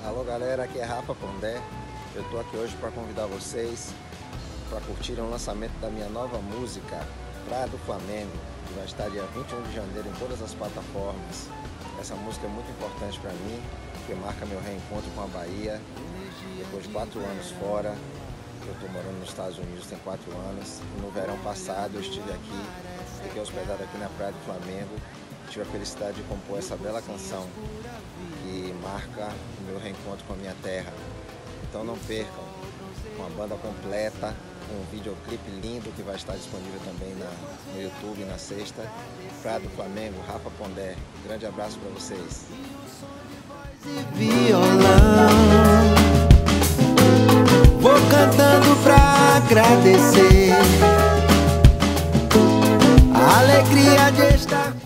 Alô galera, aqui é Rafa Pondé. Eu tô aqui hoje para convidar vocês para curtirem o lançamento da minha nova música, Praia do Flamengo, que vai estar dia 21 de janeiro em todas as plataformas. Essa música é muito importante para mim, porque marca meu reencontro com a Bahia. Depois de 4 anos fora, eu estou morando nos Estados Unidos tem 4 anos. E no verão passado eu estive aqui, fiquei hospedado aqui na Praia do Flamengo. Tive a felicidade de compor essa bela canção que marca o meu reencontro com a minha terra. Então não percam, com a banda completa, um videoclipe lindo que vai estar disponível também no YouTube na sexta. Praia do Flamengo, Rafa Pondé. Grande abraço para vocês. Vou cantando pra agradecer a alegria de estar